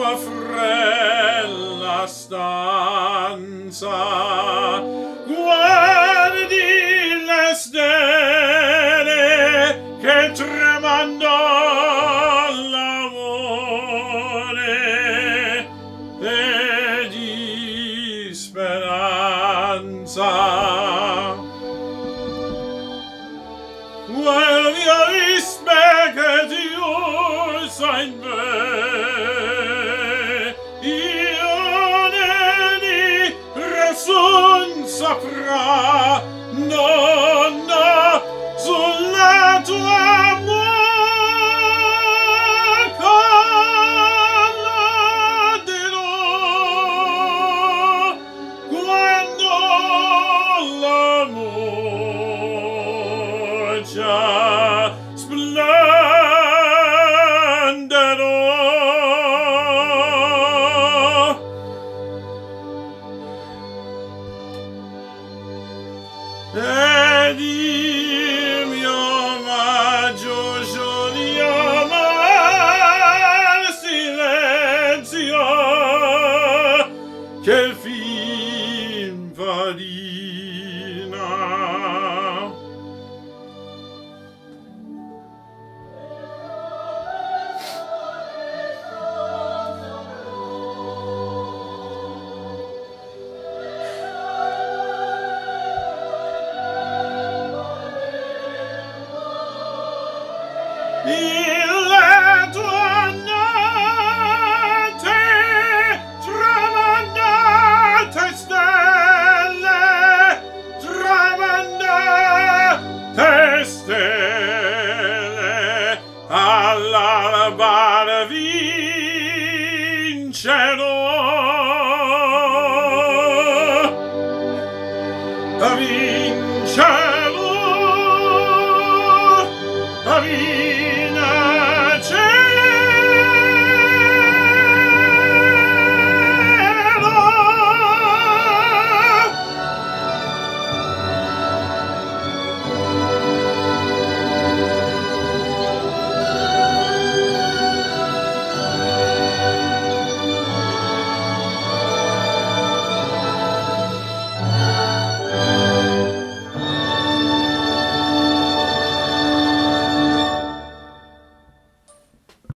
offre la stanza, guardi le stelle che tremando l'amore e di speranza. Well, io rispecchio Dio in me, io ne ragion saprà, no, sulla tua bocca la quando l'amor già splenderò. Ed il mio omaggio gioliamo al silenzio che il film farina. Le tue notte tramandate stelle, tramandate stelle, all'alba vincerò.